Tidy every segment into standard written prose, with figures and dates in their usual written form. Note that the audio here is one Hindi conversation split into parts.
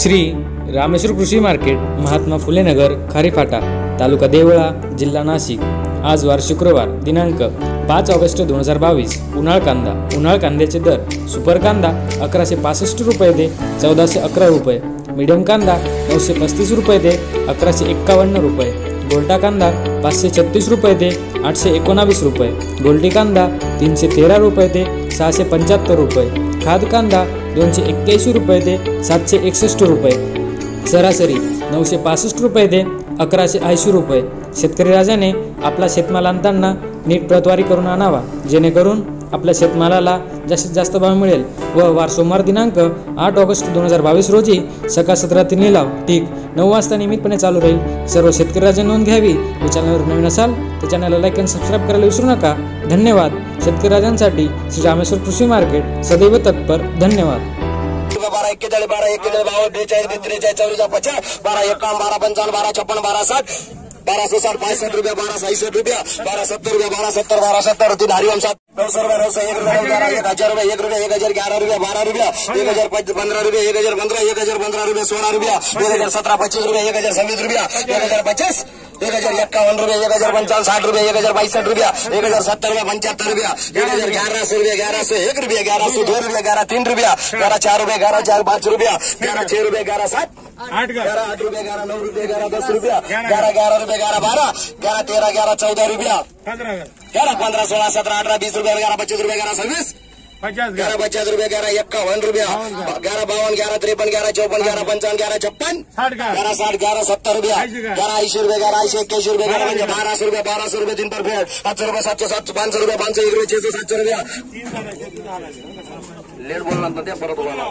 श्री रामेश्वर कृषी मार्केट, महात्मा फुले नगर, खारीफाटा, तालुका देवळा, जिल्हा नाशिक। आज वार शुक्रवार दिनांक 5 ऑगस्ट 2022। उन्हाळ कांद्याचे दर: सुपर कांदा 1165 रुपये ते 1411 रुपये, मीडियम कांदा 935 रुपये ते 1151 रुपये, गोल्टा कांदा 536 रुपये ते 819 रुपये, गोल्टी कांदा 313 रुपये ते 675 रुपये, खाद कांदा 281 रुपये ते 761 रुपये, सरासरी 965 रुपये ते 1180 रुपये। शेतकरी राजाने आपला शेतमाल आणताना नीट प्रतवारी करून आणावा, जेणेकरून आपल्या शेतमालाला जास्तीत जास्त भाव मिळेल। व वार सोमवार दिनांक 8 ऑगस्ट 2022 रोजी सकाळ सत्रातील लिलाव ठीक 9 वाजता नियमितपणे चालू राहील। सर्व शेतकरी राजा नोंद घ्यावी। व चॅनलवर नवीन असाल तर चॅनलला लाईक आणि सबस्क्राईब करायला विसरू नका। धन्यवाद। शेतकरी राजांसाठी श्री रामेश्वर कृषी मार्केट सदैव तत्पर। धन्यवाद। 12 41 12 41 52 43 43 44 50 12 51 12 55 12 56 12 60 1260 65 रुपया 12 66 रुपया 12 70 रुपया 12 70 12 70 3 हरिओम 7 900 रुपया 900 1 रुपया 1000 रुपया 1 रुपया 1011 रुपया 12 रुपया 1015 रुपया 1015 1015 रुपया 16 रुपया 1017 25 रुपया 1026 रुपया 1050 1051 रुपया 1055 60 रुपया 1062 रुपया 1070 रुपया 75 रुपया 1100 रुपया 1101 रुपया 1102 रुपया 1103 रुपया 114 रुपया 114 रुपया 116 रुपया 117 8 रुपया 11 9 रुपया 11 10 रुपया 11 रुपया 11 12 11 13 11 14 रुपया 11 15 16 17 18 20 रुपया 11 25 रुपया 11 26 11 50 रुपया 11 51 रुपया 11 52 11 53 11 54 11 55 11 56 11 60 11 70 रुपया 11 80 रुपया 11 80 81 रुपया 1200 रुपया 1200 रुपया 3 पर फेड 700 रुपया 700 700 500 रुपया 500 1 रुपया 600 700 रुपया लेट बोलना तो त्या परत बोला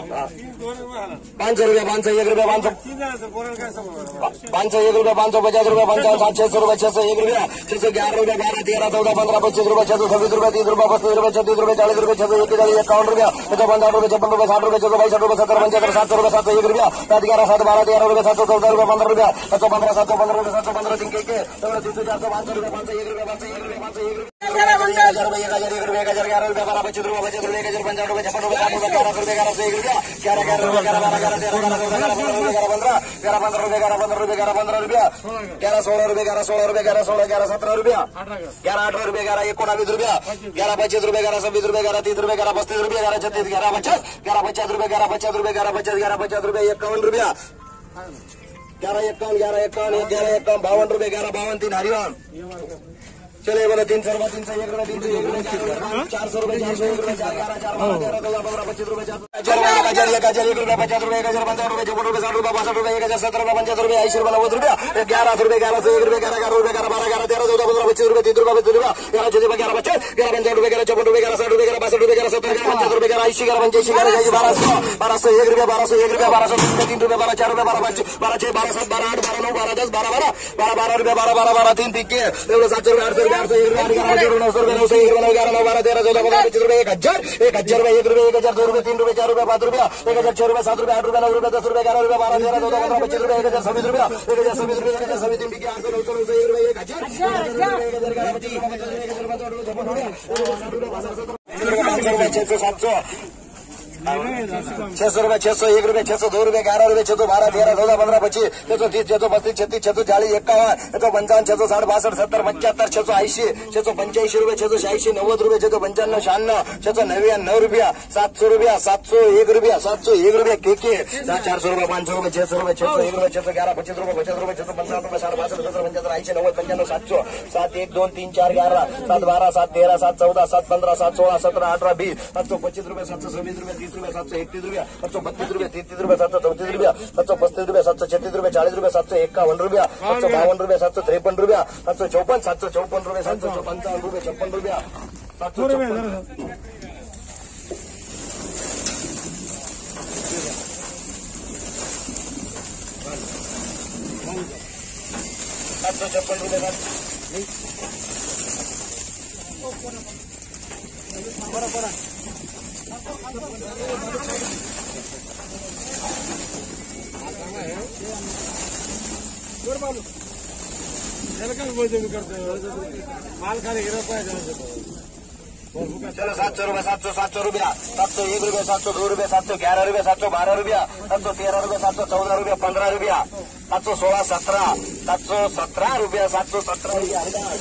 500 रुपया 500 1 रुपया 500 500 1 रुपया 550 रुपया 55 700 रुपया 600 1 रुपया 611 रुपया 12 13 14 15 25 रुपया 626 रुपया 30 रुपया 35 रुपया 36 रुपया 40 रुपया 651 51 रुपया 55 रुपया 56 रुपया 60 रुपया 62 रुपया 70 75 700 रुपया 701 रुपया 7 11 7 12 13 रुपया 714 रुपया 15 रुपया 715 715 रुपया 715 3 के 300 400 500 रुपया 500 1 रुपया 500 1 रुपया 500 1 रुपया 1000 रुपया 1000 रुपया 11 रुपया 12 25 रुपया 25 रुपया 1050 रुपया 56 रुपया 11 रुपया 1 रुपया 11 रुपया 11 12 11 13 12 13 11 15 रुपया 15 रुपया 15 रुपया 11 16 रुपया 11 16 रुपया 11 16 11 17 रुपया 11 18 रुपया 11 19 रुपया 11 25 रुपया 11 26 रुपया 11 30 रुपया 11 35 रुपया 11 36 11 50 रुपया 11 50 रुपया 11 50 रुपया 11 रुपया 51 रुपया 11 51 52 रुपया 11 52 3 हरिओम चले बोले 300 रुपया 300 1 रुपया 300 1 रुपया 400 रुपया 400 1 रुपया 4 11 4 12 13 14 15 25 रुपया 1000 1 रुपया 50 रुपया 1050 रुपया 50 रुपया 60 रुपया 65 रुपया 1070 रुपया 75 रुपया 80 रुपया 90 रुपया 11 रुपया 11 1 रुपया 11 रुपया 11 12 11 13 14 15 25 रुपया 30 रुपया 32 रुपया 11 रुपया 11 50 11 रुपया 54 रुपया 11 60 रुपया 62 रुपया 70 75 रुपया 80 85 1200 1 रुपया 1200 1 रुपया 1200 3 रुपया 12 4 रुपया 12 5 12 6 12 7 12 8 12 9 12 10 12 12 रुपया 12 12 3 3 के 700 रुपया 800 रुपया 800 1 रुपया 900 रुपया 900 1 रुपया 11 12 13 14 15 25 रुपया 1000 रुपया 1 रुपया 1000 2 रुपया 3 रुपया 4 रुपया 5 रुपया 1000 6 रुपया 7 रुपया 8 रुपया 9 रुपया 10 रुपया 11 रुपया 12 13 14 15 25 रुपया 1026 रुपया 1026 रुपया 1026 3 के 800 900 1 रुपया 600 रुपया 600 1 रुपया 600 2 रुपया 11 रुपया 600 12 13 14 15 25 630 635 36 40 51 655 660 62 65 75 680 685 रुपया 686 90 रुपया 695 96 699 रुपया 700 रुपया 701 रुपया 701 रुपया के 400 रुपया 500 रुपया 600 रुपया 600 1 रुपया 611 25 रुपया 50 रुपया 655 रुपया 65 70 75 80 90 95 700 7 1 2 3 4 11 7 12 7 13 7 14 7 15 7 16 17 18 20 725 रुपया 726 रुपया 30 रुपया 731 रुपया 732 रुपया 33 रुपया 734 रुपया 735 रुपया 736 रुपया 40 रुपया 751 रुपया 752 रुपया 753 रुपया 754 रुपया 755 रुपया 56 रुपया 756 रुपया माल खाली गिरा पाहिजे चलो 700 रुपये 700 रुपया 701 रुपये 702 रुपये 711 रुपये 712 रुपया 713 रुपये 714 रुपये 15 रुपया 716 17 717 रुपया 717 रुपया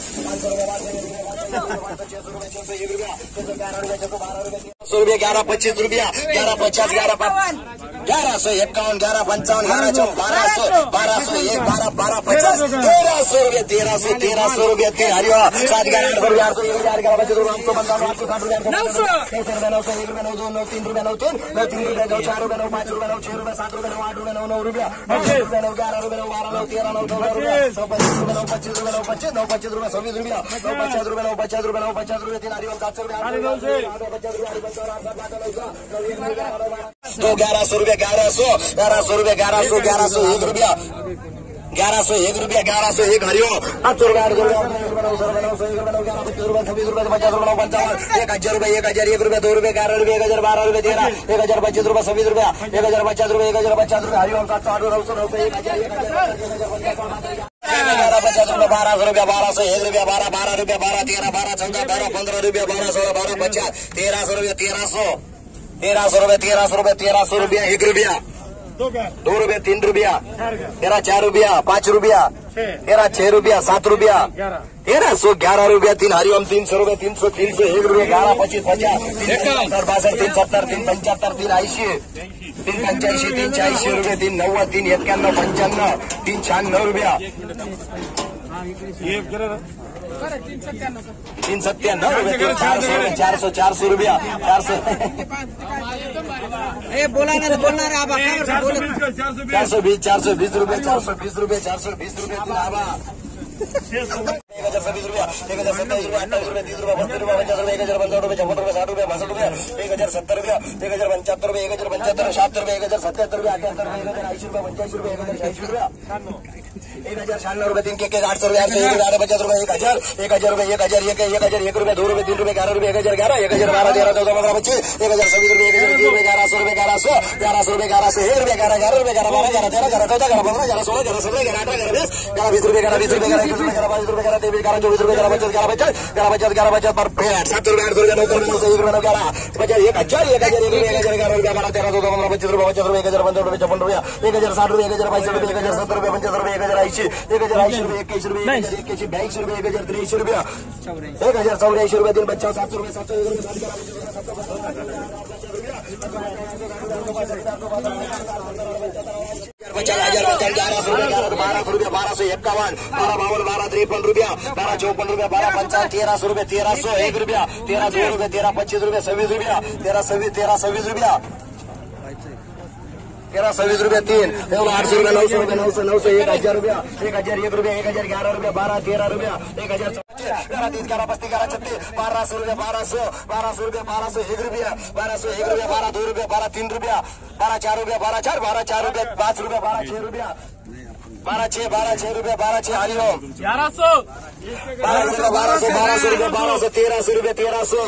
600 रुपये 11 25 रुपया 11 50 11 1151 11 55 11 1201 12 50 1300 रुपये 1300 रुपये हरिओ 7 11 रुपये 800 11 25 रुपये 900 रुपये 9 3 रुपये 9 3 रुपये 9 4 रुपये 9 5 रुपये 9 6 रुपये 7 रुपये 9 8 रुपये 9 9 रुपया 10 रुपये 9 11 रुपये 9 12 9 13 9 14 रुपये 9 25 रुपये 9 25 रुपये 26 रुपये 9 रुपया 9 50 रुपये 9 50 रुपये 3 हरिओम 700 रुपये 1100 रुपये 1100 रुपये 1100 1 रुपया 1101 रुपया 1101 हरिओ 800 रुपये 800 रुपये 900 रुपये 900 1 रुपये 11 25 रुपये 26 रुपये 50 रुपये 55 1000 रुपये 1001 रुपये 2 रुपये 11 रुपये 1012 रुपये 13 1025 रुपये 26 रुपया 1050 रुपये 1050 रुपये हरिओम 700 900 900 1150 रुपये 1200 रुपया 1201 रुपया 12 रुपया 12 13 12 14 12 15 रुपया 12 16 12 50 1300 रुपये 1300 रुपया 1 रुपया 2 रुपये 3 रुपया 4 रुपया 5 रुपया 6 रुपया 7 रुपया 11 रुपया 3 हरिओम 300 रुपये 300 1 रुपये 11 25 50 3 62 3 75 3 80 3 85 3 80 रुपये 3 90 3 91 95 3 96 रुपया 397 रुपये 400 रुपया 420 रुपये 420 रुपये 3 आवा 1020 रुपया 1027 रुपया 28 रुपये 30 रुपये 32 रुपये 50 रुपये 1055 रुपये 56 रुपये 60 रुपये 62 रुपये 1070 रुपया 1075 रुपये 1075 70 रुपये 1077 रुपये 78 रुपये 1080 रुपये 85 रुपये 1086 रुपया 1096 रुपये 3 के 800 रुपये 850 रुपये 1000 रुपये 1 रुपये 2 रुपये 3 रुपये 11 रुपये 1011 1012 13 14 15 25 1026 रुपये 1030 रुपये 1100 रुपये 1100 रुपये 1100 1 रुपये 11 रुपये 12 11 13 14 15 11 16 11 17 11 18 11 20 रुपये 11 22 रुपये 21 रुपये 22 रुपये 23 11 24 रुपये 11 25 11 50 पर पेट 7 रुपये 8 रुपये 9 रुपये 1 रुपये 11 50 1000 1 रुपये 11 रुपये 12 13 14 15 25 रुपये 50 रुपये 1055 रुपये 56 रुपये 1060 रुपये 1022 रुपये 1070 रुपये 75 रुपये 1080 1080 रुपये 21 रुपये 22 रुपये 1083 रुपये 1084 रुपये 3 बच्चा 700 रुपये 1100 रुपये 1251 12 53 रुपया 12 54 रुपया 12 55 1300 रुपये 1300 1 रुपया 13 2 रुपये 13 25 रुपये 26 रुपया 13 26 रुपया 13 रुपये 3 800 रुपये 900 रुपये 900 1000 रुपया 1000 1 रुपया 1011 रुपया 12 13 रुपया 1000 11 11 35 11 36 1200 रुपये 1200 रुपये 1200 1 रुपया 1200 1 रुपया 12 2 रुपया 12 3 रुपया 12 4 रुपया 12 4 रुपये 5 रुपया 12 6 रुपया 12 6 रुपया 12 6 हरिओम 1100 1200 रुपये 1200 1300 रुपये 1300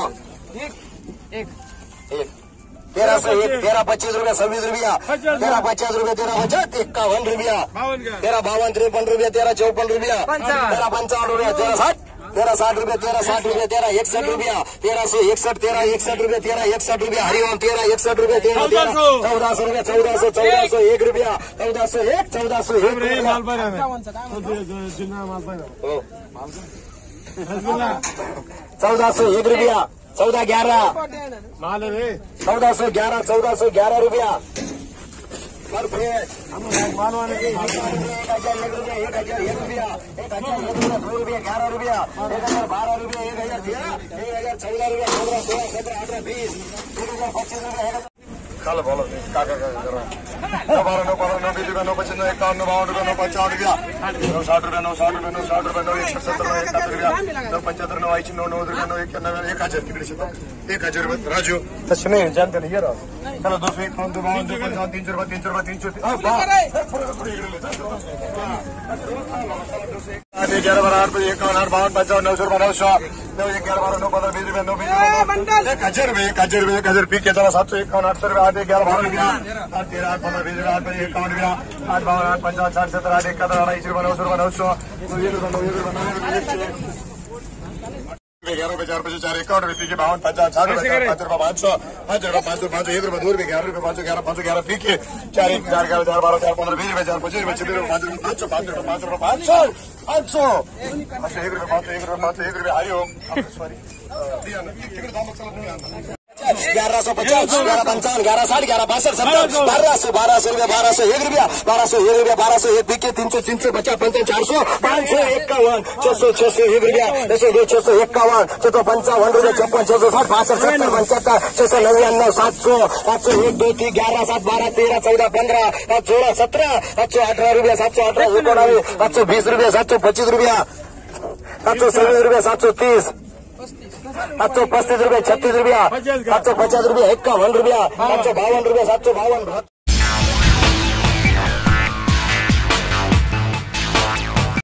1301 13 25 रुपया 26 रुपया 13 50 रुपया 13 50 51 रुपया 13 52 53 रुपया 13 54 रुपया 13 55 रुपया 13 60 13 60 रुपया 13 60 रुपया 13 61 रुपया 1361 13 61 रुपया 13 61 रुपया हरिओम 13 61 रुपया 13 1400 रुपया 1400 1 रुपया 1401 1 रुपया 1411 1411 रुपया परफेक्ट 1000 1 रुपया 2 रुपया 11 रुपया 1012 रुपया 1013 1014 रुपया 15 16 17 18 20 1025 रुपया कल बोलो काका करो 12 9 15 9 20 रुपया 9 25 51 52 रुपया 50 रुपया 960 रुपया 960 रुपया 960 रुपया 970 रुपया 71 रुपया 975 9 9 रुपया 9 1000 तिकडे शिकतो 1000 रुपये राजू तसे नाही जानते नाही येरा चलो 251 52 300 रुपये 300 11 12 8 51 8 52 55 900 रुपये 900 9 11 12 9 15 20 रुपया 9 1000 रुपये 1000 पी के चला 751 800 रुपये 8 11 12 रुपया 8 13 8 15 20 8 51 रुपया 8 52 8 55 60 70 8 71 8 20 रुपये 900 रुपये 900 9 रुपये 9 रुपये ₹11 ₹4 4 51 ₹52 55 60 ₹5 500 500 500 500 1 ₹2 ₹11 500 11 500 11 पीके 4 1 4 11 4 12 4 15 20 4 25 26 500 500 500 500 ₹1 हरिओम सॉरी 1150 1155 1160 1162 70 1200 ₹1 1200 पीके 300 300 50 55 400 500 51 600 600 ₹1 600 51 655 ₹56 660 65 70 75 699 700 700 1 2 3 11 7 12 13 14 15 16 17 718 718 19 720 725 727 730 735 ₹36 750 ₹51 752 752